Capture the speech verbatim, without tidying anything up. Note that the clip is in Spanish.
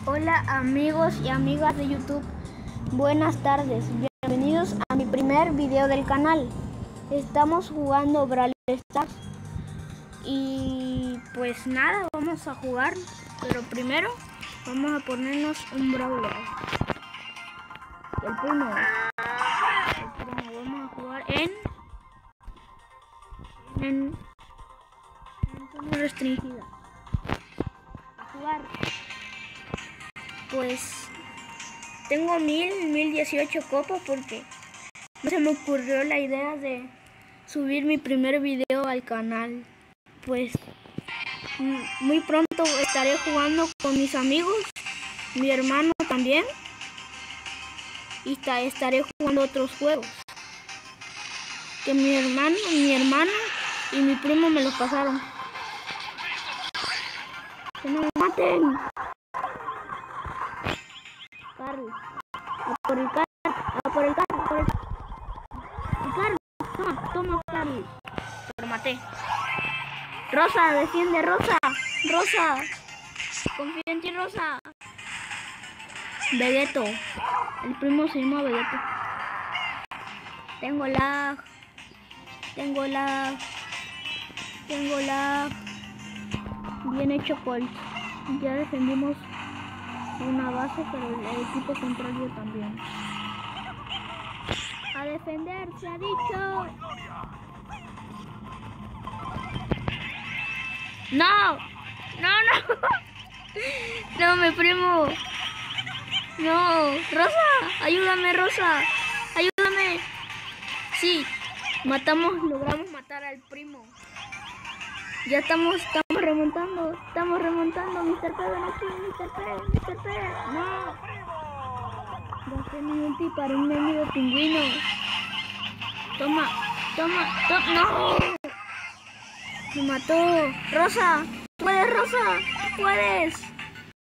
Hola amigos y amigas de YouTube, buenas tardes, bienvenidos a mi primer video del canal. Estamos jugando Brawl Stars y pues nada, vamos a jugar, pero primero vamos a ponernos un brawler. El primo, el primo, vamos a jugar en en, en zona restringida. A jugar. Pues tengo mil, mil dieciocho copas porque no se me ocurrió la idea de subir mi primer video al canal. Pues muy pronto estaré jugando con mis amigos, mi hermano también, y estaré jugando otros juegos que mi hermano, mi hermana y mi primo me los pasaron. ¡Que no me maten! Carlos, a por el carro, a por el carro, por el carro. Toma, toma, Carlos. Lo maté. Rosa, defiende, Rosa. Rosa. Confía en ti, Rosa. Vegeto. El primo se llama Vegeto. Tengo lag. Tengo lag. Tengo lag. Bien hecho, Colt. Ya defendimos una base, pero el equipo contrario también. A defender, se ha dicho. No, no, no. No, mi primo. No, Rosa, ayúdame, Rosa. Ayúdame. Sí, matamos, logramos matar al primo. Ya estamos, estamos remontando, estamos remontando, mister P, ven aquí, mister P, mister P, no. Gasté mi ulti para un medio de pingüino. Toma, toma, toma, no. Me mató. Rosa, puedes, Rosa, puedes.